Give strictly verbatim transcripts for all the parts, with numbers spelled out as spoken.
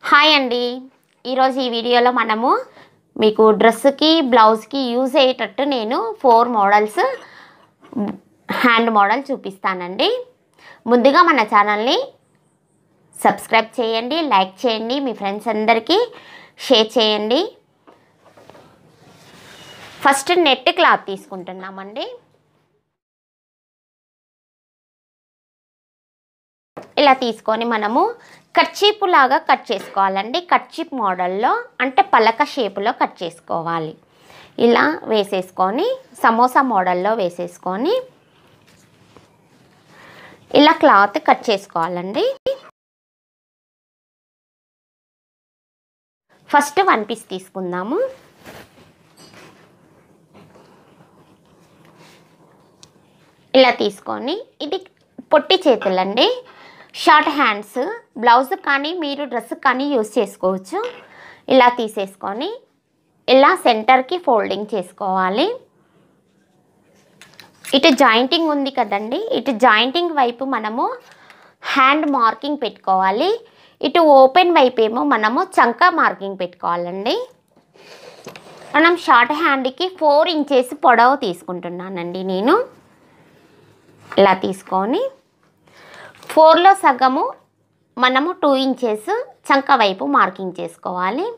Hi అండి. ఈరోజు ఈ వీడియోలో మనము మీకు డ్రెస్కి బ్లౌజ్కి యూజ్ అయ్యేటట్టు నేను ఫోర్ మోడల్స్ హ్యాండ్ మోడల్ చూపిస్తానండి. ముందుగా మన ఛానల్ని సబ్స్క్రైబ్ చేయండి, లైక్ చేయండి, మీ ఫ్రెండ్స్ అందరికీ షేర్ చేయండి. ఫస్ట్ నెట్ క్లాత్ తీసుకుంటున్నామండి. ఇలా తీసుకొని మనము కర్చీప్ లాగా కట్ చేసుకోవాలండి. కర్చీప్ మోడల్లో అంటే పలక షేపులో కట్ చేసుకోవాలి. ఇలా వేసేసుకొని సమోసా మోడల్లో వేసేసుకొని ఇలా క్లాత్ కట్ చేసుకోవాలండి. ఫస్ట్ వన్ పీస్ తీసుకుందాము. ఇలా తీసుకొని ఇది పొట్టి చేతులండి, షార్ట్ హ్యాండ్స్, బ్లౌజ్ కానీ మీరు డ్రెస్ కానీ యూస్ చేసుకోవచ్చు. ఇలా తీసేసుకొని ఇలా సెంటర్కి ఫోల్డింగ్ చేసుకోవాలి. ఇటు జాయింటింగ్ ఉంది కదండి, ఇటు జాయింటింగ్ వైపు మనము హ్యాండ్ మార్కింగ్ పెట్టుకోవాలి. ఇటు ఓపెన్ వైపు ఏమో మనము చంకా మార్కింగ్ పెట్టుకోవాలండి. మనం షార్ట్ హ్యాండ్కి ఫోర్ ఇంచెస్ పొడవు తీసుకుంటున్నానండి నేను. ఇలా తీసుకొని ఫోర్లో సగము మనము టూ ఇంచెస్ చంక వైపు మార్కింగ్ చేసుకోవాలి.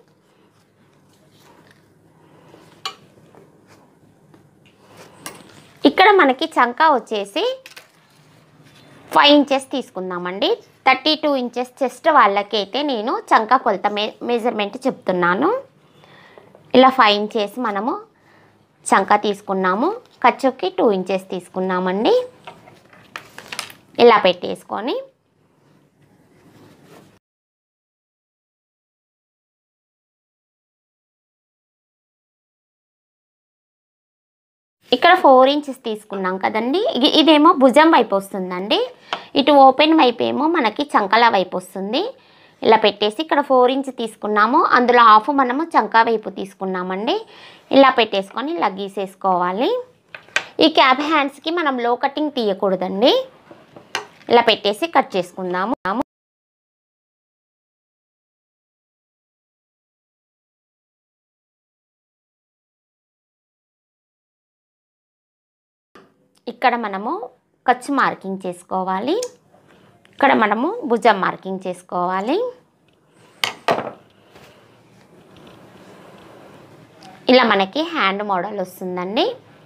ఇక్కడ మనకి చంక వచ్చేసి ఫైవ్ ఇంచెస్ తీసుకుందామండి. థర్టీ టూ ఇంచెస్ చెస్ట్ వాళ్ళకైతే నేను చంక కొలత మే మెజర్మెంట్ చెప్తున్నాను. ఇలా ఫైవ్ ఇంచెస్ మనము చంక తీసుకున్నాము. ఖర్చుకి టూ ఇంచెస్ తీసుకున్నామండి. ఇలా పెట్టేసుకొని ఇక్కడ ఫోర్ ఇంచెస్ తీసుకున్నాం కదండి. ఇదేమో భుజం వైపు వస్తుందండి, ఇటు ఓపెన్ వైపు ఏమో మనకి చంకల వైపు వస్తుంది. ఇలా పెట్టేసి ఇక్కడ ఫోర్ ఇంచ్ తీసుకున్నాము, అందులో హాఫ్ మనము చంకా వైపు తీసుకున్నామండి. ఇలా పెట్టేసుకొని ఇలా గీసేసుకోవాలి. ఈ క్యాప్ హ్యాండ్స్కి మనం లో కటింగ్ తీయకూడదండి. ఇలా పెట్టేసి కట్ చేసుకుందాము. ఇక్కడ మనము ఖర్చు మార్కింగ్ చేసుకోవాలి. ఇక్కడ మనము భుజం మార్కింగ్ చేసుకోవాలి. ఇలా మనకి హ్యాండ్ మోడల్ వస్తుందండి.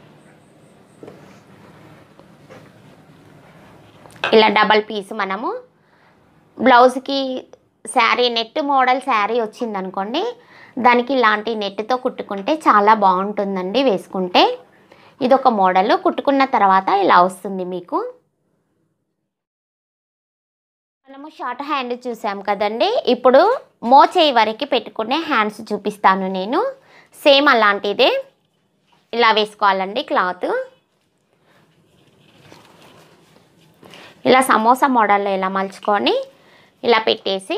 ఇలా డబల్ పీస్ మనము బ్లౌజ్కి శారీ నెట్ మోడల్ శారీ వచ్చిందనుకోండి, దానికి ఇలాంటి నెట్తో కుట్టుకుంటే చాలా బాగుంటుందండి వేసుకుంటే. ఇదొక మోడల్. కుట్టుకున్న తర్వాత ఇలా వస్తుంది మీకు. మనము షార్ట్ హ్యాండ్ చూసాం కదండి, ఇప్పుడు మోచేయి వరకు పెట్టుకునే హ్యాండ్స్ చూపిస్తాను నేను. సేమ్ అలాంటిదే ఇలా వేసుకోవాలండి క్లాత్. ఇలా సమోసా మోడల్లో ఇలా మలుచుకొని ఇలా పెట్టేసి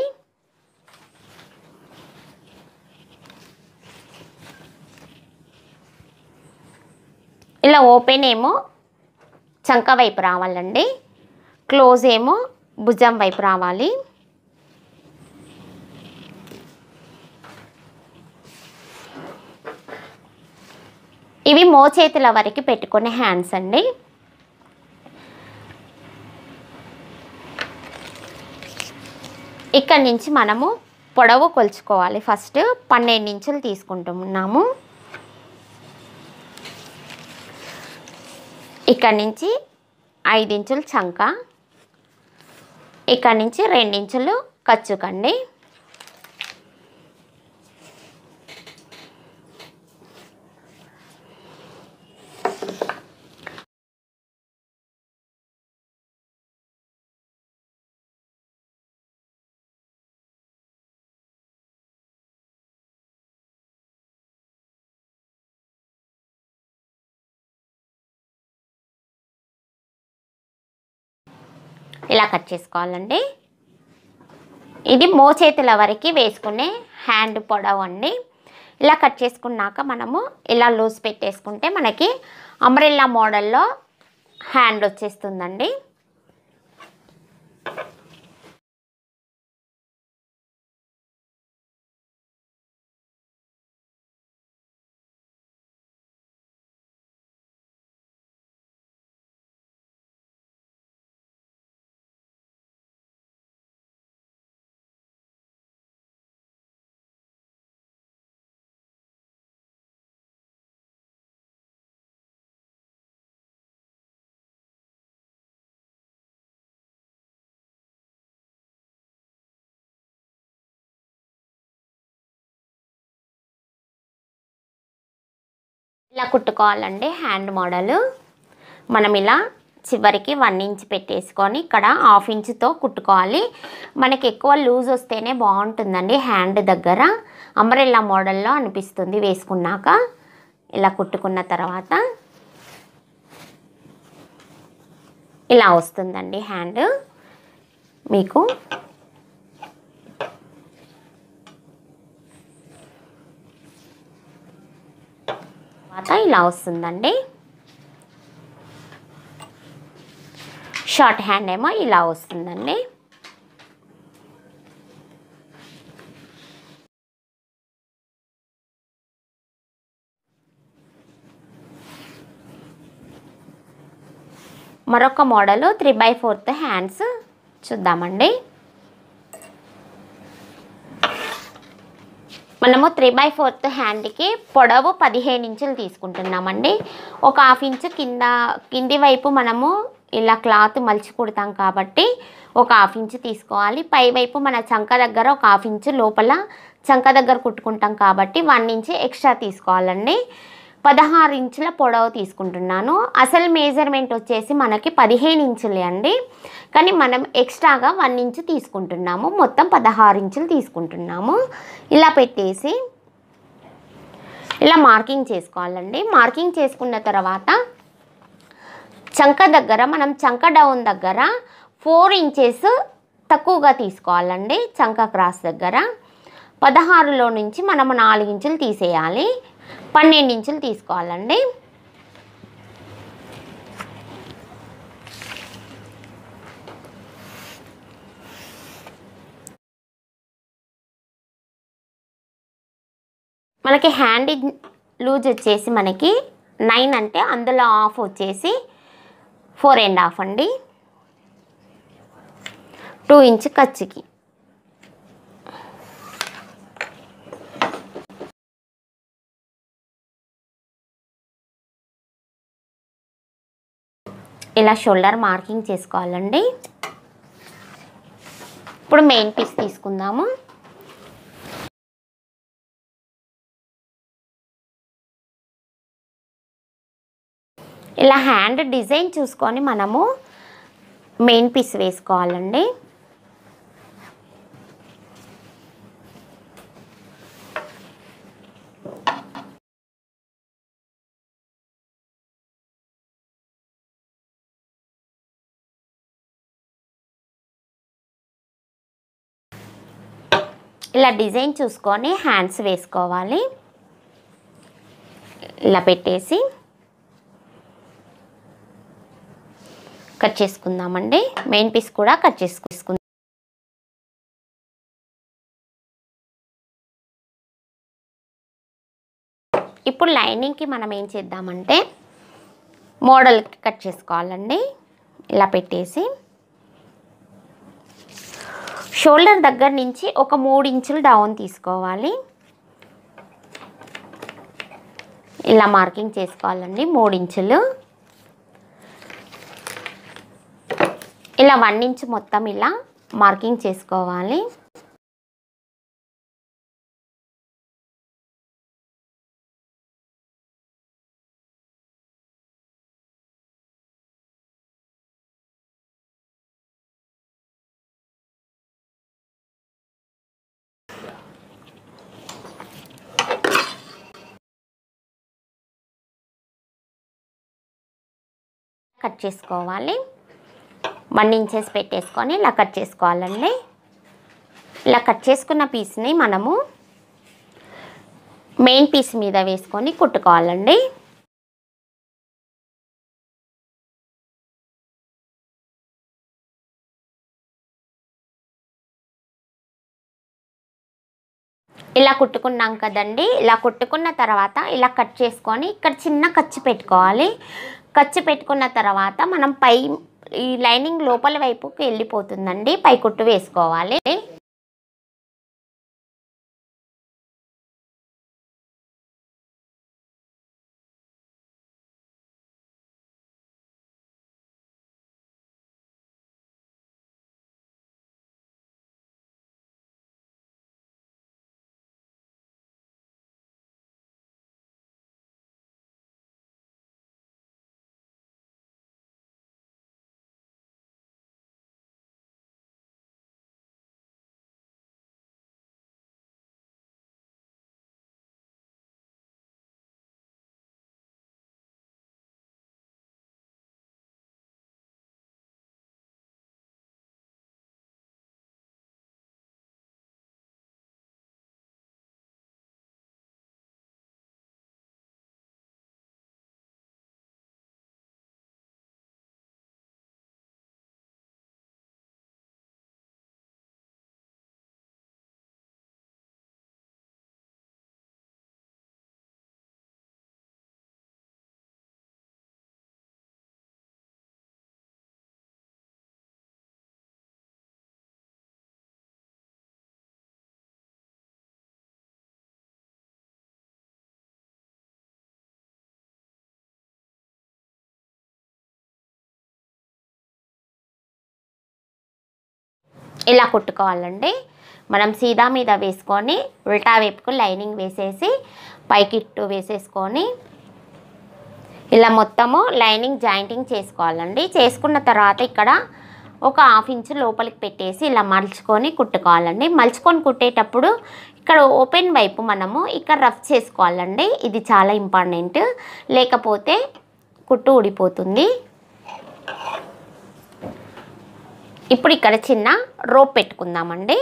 ఇలా ఓపెన్ ఏమో చంక వైపు రావాలండి, క్లోజ్ ఏమో భుజం వైపు రావాలి. ఇవి మోచేతుల వరకు పెట్టుకునే హ్యాండ్స్ అండి. ఇక్కడ నుంచి మనము పొడవు కొలుచుకోవాలి. ఫస్ట్ పన్నెండు ఇంచులు తీసుకుంటున్నాము. ఇక్కడ నుంచి ఐదు ఇంచులు చంక, ఇక్కడ నుంచి రెండు ఇంచులు ఖర్చుకండి. ఇలా కట్ చేసుకోవాలండి. ఇది మోచేతుల వరకు వేసుకునే హ్యాండ్ పొడవు అండి. ఇలా కట్ చేసుకున్నాక మనము ఇలా లూజ్ పెట్టేసుకుంటే మనకి అంబ్రెల్లా మోడల్లో హ్యాండ్ వచ్చేస్తుందండి. ఇలా కుట్టుకోవాలండి హ్యాండ్ మోడల్. మనం ఇలా చివరికి వన్ ఇంచ్ పెట్టేసుకొని ఇక్కడ హాఫ్ ఇంచ్తో కుట్టుకోవాలి. మనకి ఎక్కువ లూజ్ వస్తేనే బాగుంటుందండి హ్యాండ్ దగ్గర, అంబ్రెల్లా మోడల్లో అనిపిస్తుంది వేసుకున్నాక. ఇలా కుట్టుకున్న తర్వాత ఇలా వస్తుందండి హ్యాండ్ మీకు. తర్వాత ఇలా వస్తుందండి. షార్ట్ హ్యాండ్ ఏమో ఇలా వస్తుందండి. మరొక model three by fourth hands చూద్దామండి. మనము త్రీ బై ఫోర్త్ హ్యాండ్కి పొడవు పదిహేను ఇంచులు తీసుకుంటున్నామండి. ఒక హాఫ్ ఇంచు కింద కింది వైపు మనము ఇలా క్లాత్ మలిచి కుడతాం కాబట్టి ఒక హాఫ్ ఇంచు తీసుకోవాలి. పై వైపు మన చంక దగ్గర ఒక హాఫ్ ఇంచు లోపల చంక దగ్గర కుట్టుకుంటాం కాబట్టి వన్ ఇంచ్ ఎక్స్ట్రా తీసుకోవాలండి. పదహారు ఇంచుల పొడవు తీసుకుంటున్నాను. అసలు మేజర్మెంట్ వచ్చేసి మనకి పదిహేను ఇంచులే అండి, కానీ మనం ఎక్స్ట్రాగా వన్ ఇంచు తీసుకుంటున్నాము. మొత్తం పదహారు ఇంచులు తీసుకుంటున్నాము. ఇలా పెట్టేసి ఇలా మార్కింగ్ చేసుకోవాలండి. మార్కింగ్ చేసుకున్న తర్వాత చంక దగ్గర మనం చంక డౌన్ దగ్గర ఫోర్ ఇంచెస్ తక్కువగా తీసుకోవాలండి. చంక క్రాస్ దగ్గర పదహారులో నుంచి మనము నాలుగు ఇంచులు తీసేయాలి. పన్నెండు ఇంచులు తీసుకోవాలండి. మనకి హ్యాండ్ లూజ్ వచ్చేసి మనకి నైన్ అంటే అందులో హాఫ్ వచ్చేసి ఫోర్ అండ్ హాఫ్ అండి. టూ ఇంచ్ ఖర్చుకి ఇలా షోల్డర్ మార్కింగ్ చేసుకోవాలండి. ఇప్పుడు మెయిన్ పీస్ తీసుకుందాము. ఇలా హ్యాండ్ డిజైన్ చూసుకొని మనము మెయిన్ పీస్ వేసుకోవాలండి. ఇలా డిజైన్ చూసుకొని హ్యాండ్స్ వేసుకోవాలి. ఇలా పెట్టేసి కట్ చేసుకుందామండి. మెయిన్ పీస్ కూడా కట్ చేసుకుందాం. ఇప్పుడు లైనింగ్కి మనం ఏం చేద్దామంటే మోడల్కి కట్ చేసుకోవాలండి. ఇలా పెట్టేసి షోల్డర్ దగ్గర నుంచి ఒక మూడు ఇంచులు డౌన్ తీసుకోవాలి. ఇలా మార్కింగ్ చేసుకోవాలండి మూడు ఇంచులు. ఇలా వన్ ఇంచ్ మొత్తం ఇలా మార్కింగ్ చేసుకోవాలి. కట్ చేసుకోవాలి. వన్ ఇంచెస్ పెట్టేసుకొని ఇలా కట్ చేసుకోవాలండి. ఇలా కట్ చేసుకున్న పీస్ని మనము మెయిన్ పీస్ మీద వేసుకొని కుట్టుకోవాలండి. ఇలా కుట్టుకున్నాం కదండి. ఇలా కుట్టుకున్న తర్వాత ఇలా కట్ చేసుకొని ఇక్కడ చిన్న ఖర్చు పెట్టుకోవాలి. ఖర్చు పెట్టుకున్న తర్వాత మనం పై ఈ లైనింగ్ లోపల వైపుకి వెళ్ళిపోతుందండి. పై కుట్టు వేసుకోవాలి. ఇలా కుట్టుకోవాలండి. మనం సీదా మీద వేసుకొని ఉల్టా వైపుకు లైనింగ్ వేసేసి పైకి ఇట్టు వేసేసుకొని ఇలా మొత్తము లైనింగ్ జాయింటింగ్ చేసుకోవాలండి. చేసుకున్న తర్వాత ఇక్కడ ఒక హాఫ్ ఇంచ్ లోపలికి పెట్టేసి ఇలా మలుచుకొని కుట్టుకోవాలండి. మలుచుకొని కుట్టేటప్పుడు ఇక్కడ ఓపెన్ వైపు మనము ఇక్కడ రఫ్ చేసుకోవాలండి. ఇది చాలా ఇంపార్టెంట్, లేకపోతే కుట్టు ఊడిపోతుంది. ఇప్పుడు ఇక్కడ చిన్న రోప్ పెట్టుకుందామండి.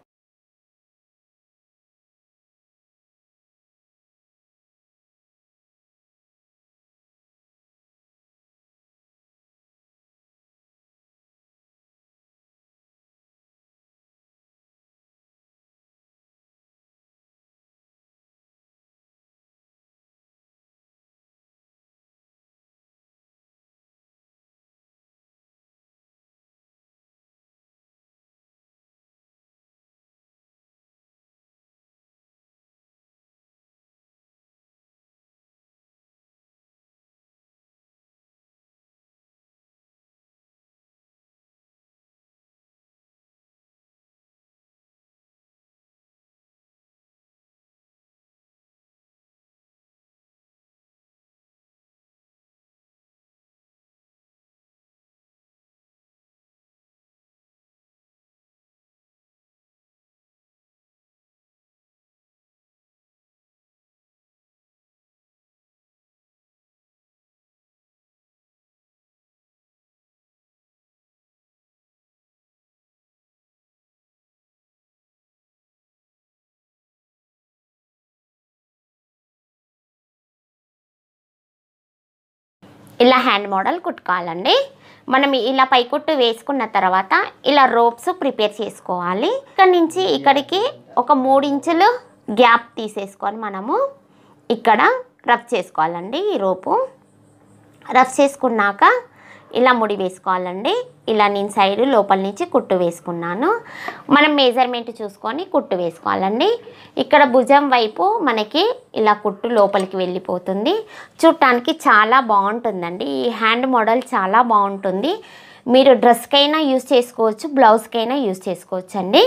ఇలా హ్యాండ్ మోడల్ కుట్టుకోవాలండి. మనం ఇలా పైకుట్టు వేసుకున్న తర్వాత ఇలా రోప్స్ ప్రిపేర్ చేసుకోవాలి. ఇక్కడ నుంచి ఇక్కడికి ఒక మూడు ఇంచులు గ్యాప్ తీసేసుకొని మనము ఇక్కడ రఫ్ చేసుకోవాలండి. ఈ రోపు రఫ్ చేసుకున్నాక ఇలా ముడి వేసుకోవాలండి. ఇలా నేను సైడ్ లోపల నుంచి కుట్టు వేసుకున్నాను. మనం మెజర్మెంట్ చూసుకొని కుట్టు వేసుకోవాలండి. ఇక్కడ భుజం వైపు మనకి ఇలా కుట్టు లోపలికి వెళ్ళిపోతుంది. చూడటానికి చాలా బాగుంటుందండి. ఈ హ్యాండ్ మోడల్ చాలా బాగుంటుంది. మీరు డ్రెస్కైనా యూజ్ చేసుకోవచ్చు, బ్లౌజ్కైనా యూజ్ చేసుకోవచ్చు అండి.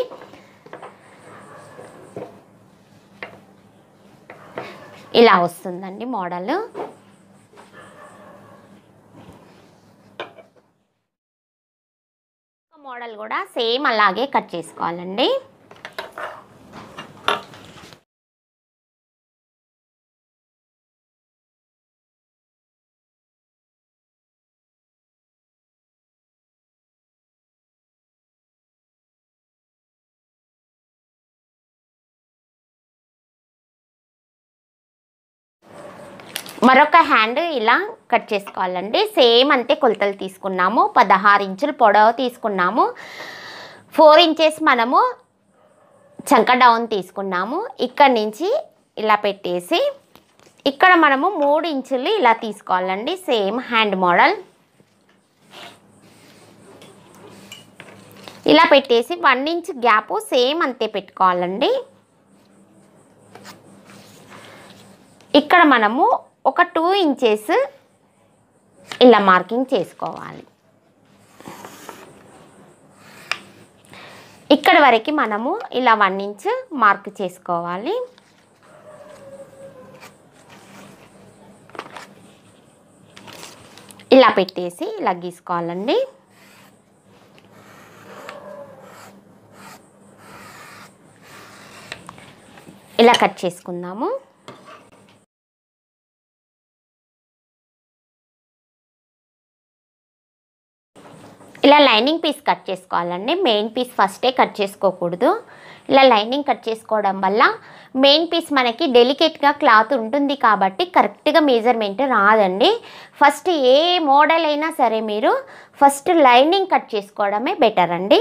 ఇలా వస్తుందండి మోడల్. మోడల్ కూడా సేమ్ అలాగే కట్ చేసుకోవాలండి. మరొక హ్యాండ్ ఇలా కట్ చేసుకోవాలండి. సేమ్ అంతే కొలతలు తీసుకున్నాము. పదహారు ఇంచులు పొడవు తీసుకున్నాము. ఫోర్ ఇంచెస్ మనము చంక డౌన్ తీసుకున్నాము. ఇక్కడ నుంచి ఇలా పెట్టేసి ఇక్కడ మనము మూడు ఇంచులు ఇలా తీసుకోవాలండి. సేమ్ హ్యాండ్ మోడల్ ఇలా పెట్టేసి వన్ ఇంచ్ గ్యాప్ సేమ్ అంతే పెట్టుకోవాలండి. ఇక్కడ మనము ఒక టూ ఇంచెస్ ఇలా మార్కింగ్ చేసుకోవాలి. ఇక్కడ వరకు మనము ఇలా వన్ ఇంచ్ మార్క్ చేసుకోవాలి. ఇలా పెట్టేసి ఇలా గీసుకోవాలండి. ఇలా కట్ చేసుకుందాము. ఇలా లైనింగ్ పీస్ కట్ చేసుకోవాలండి. మెయిన్ పీస్ ఫస్టే కట్ చేసుకోకూడదు. ఇలా లైనింగ్ కట్ చేసుకోవడం వల్ల మెయిన్ పీస్ మనకి డెలికేట్గా క్లాత్ ఉంటుంది కాబట్టి కరెక్ట్గా మెజర్మెంట్ రాదండి. ఫస్ట్ ఏ మోడల్ అయినా సరే మీరు ఫస్ట్ లైనింగ్ కట్ చేసుకోవడమే బెటర్ అండి.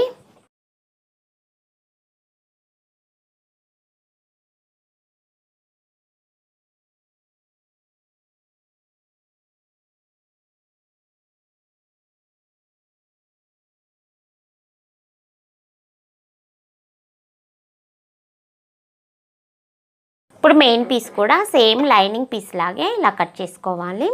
ఇప్పుడు మెయిన్ పీస్ కూడా సేమ్ లైనింగ్ పీస్ లాగే ఇలా కట్ చేసుకోవాలి.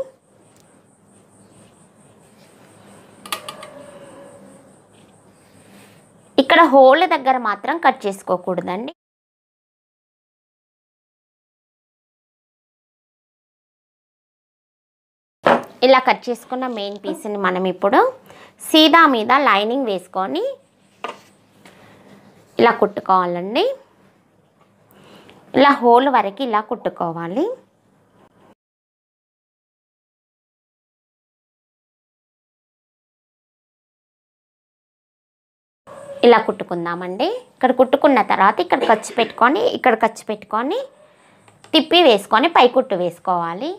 ఇక్కడ హోల్ దగ్గర మాత్రం కట్ చేసుకోకూడదండి. ఇలా కట్ చేసుకున్న మెయిన్ పీస్ని మనం ఇప్పుడు సీదా మీద లైనింగ్ వేసుకొని ఇలా కుట్టుకోవాలండి. ఇలా హోల్ వరకు ఇలా కుట్టుకోవాలి. ఇలా కుట్టుకుందామండి. ఇక్కడ కుట్టుకున్న తర్వాత ఇక్కడ ఖర్చు పెట్టుకొని ఇక్కడ ఖర్చు పెట్టుకొని తిప్పి వేసుకొని పై కుట్టు వేసుకోవాలి.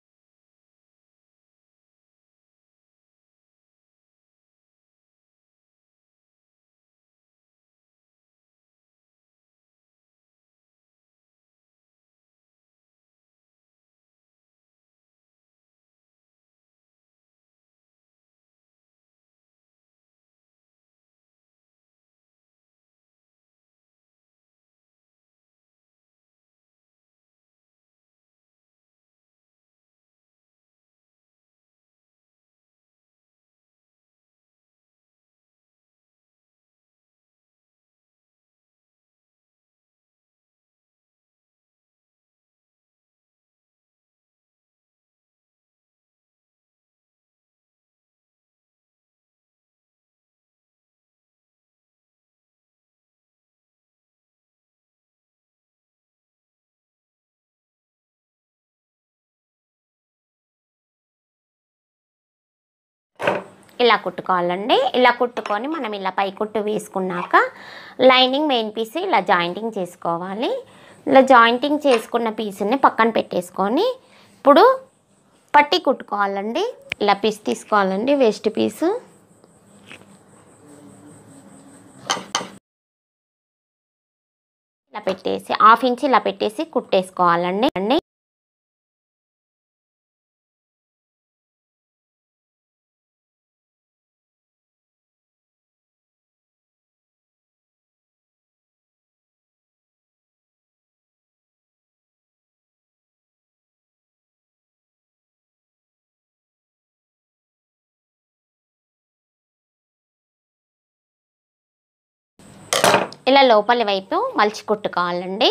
ఇలా కుట్టుకోవాలండి. ఇలా కుట్టుకొని మనం ఇలా పై కుట్టు వేసుకున్నాక లైనింగ్ మెయిన్ పీస్ ఇలా జాయింటింగ్ చేసుకోవాలి. ఇలా జాయింటింగ్ చేసుకున్న పీస్ని పక్కన పెట్టేసుకొని ఇప్పుడు పట్టి కుట్టుకోవాలండి. ఇలా పీస్ తీసుకోవాలండి, వేస్ట్ పీసు. ఇలా పెట్టేసి హాఫ్ ఇంచ్ ఇలా పెట్టేసి కుట్టేసుకోవాలండి అండి ఇలా లోపలి వైపు మలిచి కుట్టుకోవాలండి.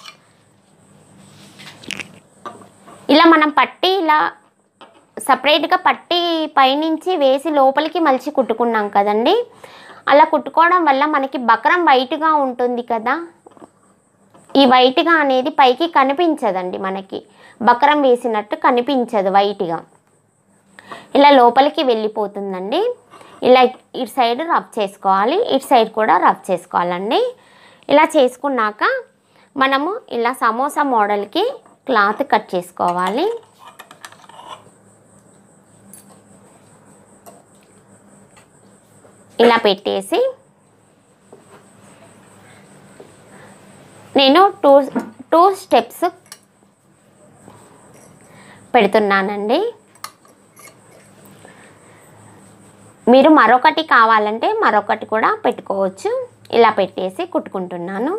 ఇలా మనం పట్టి ఇలా సపరేట్గా పట్టి పైనుంచి వేసి లోపలికి మలిచి కుట్టుకున్నాం కదండి. అలా కుట్టుకోవడం వల్ల మనకి బక్రం వైట్గా ఉంటుంది కదా, ఈ వైట్గా అనేది పైకి కనిపించదండి. మనకి బక్రం వేసినట్టు కనిపించదు వైట్గా, ఇలా లోపలికి వెళ్ళిపోతుందండి. ఇలా ఇటు సైడ్ రబ్ చేసుకోవాలి, ఇటు సైడ్ కూడా రబ్ చేసుకోవాలండి. ఇలా చేసుకున్నాక మనము ఇలా సమోసా మోడల్కి క్లాత్ కట్ చేసుకోవాలి. ఇలా పెట్టేసి నేను టూ టూ స్టెప్స్ పెడుతున్నానండి. మీరు మరొకటి కావాలంటే మరొకటి కూడా పెట్టుకోవచ్చు. ఇలా పెట్టేసి కుట్టుకుంటున్నాను.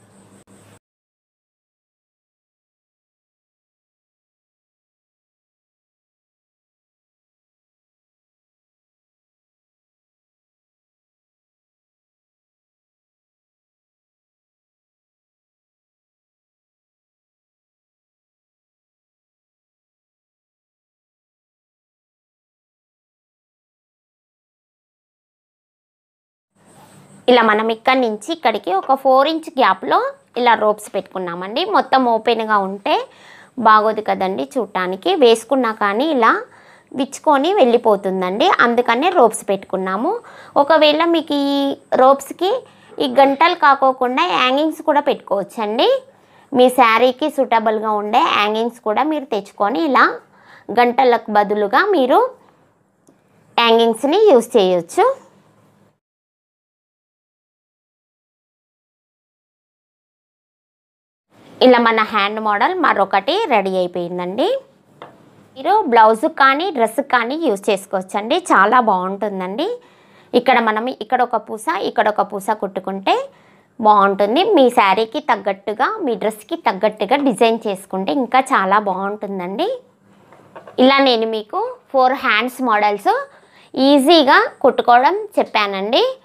ఇలా మనం ఇక్కడి నుంచి ఇక్కడికి ఒక ఫోర్ ఇంచ్ గ్యాప్లో ఇలా రోప్స్ పెట్టుకున్నామండి. మొత్తం ఓపెన్గా ఉంటే బాగోదు కదండి చూడటానికి. వేసుకున్నా కానీ ఇలా విచ్చుకొని వెళ్ళిపోతుందండి, అందుకనే రోప్స్ పెట్టుకున్నాము. ఒకవేళ మీకు ఈ రోప్స్కి ఈ గంటలు కాకోకుండా హ్యాంగింగ్స్ కూడా పెట్టుకోవచ్చండి. మీ శారీకి సూటబుల్గా ఉండే హ్యాంగింగ్స్ కూడా మీరు తెచ్చుకొని ఇలా గంటలకు బదులుగా మీరు హ్యాంగింగ్స్ని యూజ్ చేయొచ్చు. ఇలా మన హ్యాండ్ మోడల్ మరొకటి రెడీ అయిపోయిందండి. మీరు బ్లౌజ్ కానీ డ్రెస్ కానీ యూజ్ చేసుకోవచ్చండి, చాలా బాగుంటుందండి. ఇక్కడ మనం ఇక్కడ ఒక పూస ఇక్కడ ఒక పూస కుట్టుకుంటే బాగుంటుంది. మీ శారీకి తగ్గట్టుగా మీ డ్రెస్కి తగ్గట్టుగా డిజైన్ చేసుకుంటే ఇంకా చాలా బాగుంటుందండి. ఇలా నేను మీకు ఫోర్ హ్యాండ్స్ మోడల్స్ ఈజీగా కుట్టుకోవడం చెప్పానండి.